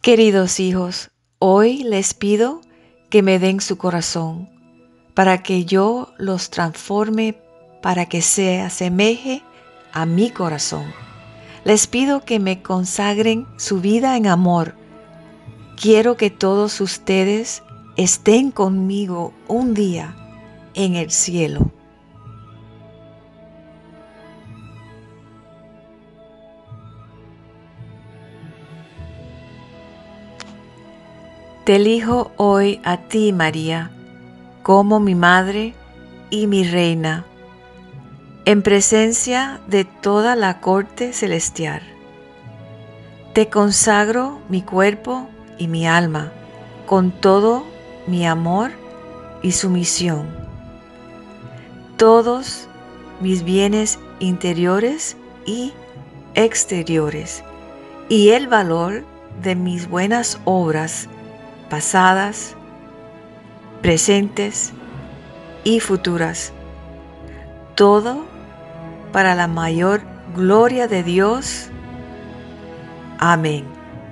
Queridos hijos, hoy les pido que me den su corazón, para que yo los transforme, para que se asemeje a mi corazón. Les pido que me consagren su vida en amor. Quiero que todos ustedes estén conmigo un día en el cielo. Te elijo hoy a ti, María, como mi madre y mi reina, en presencia de toda la corte celestial. Te consagro mi cuerpo y mi alma, con todo mi amor y sumisión. Todos mis bienes interiores y exteriores, y el valor de mis buenas obras pasadas, presentes y futuras. Todo para la mayor gloria de Dios. Amén.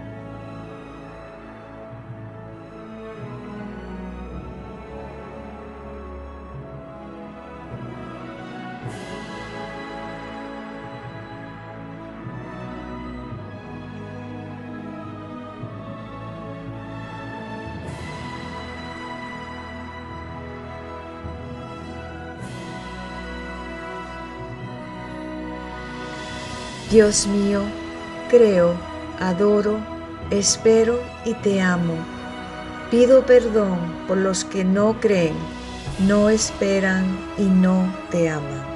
Dios mío, creo, adoro, espero y te amo. Pido perdón por los que no creen, no esperan y no te aman.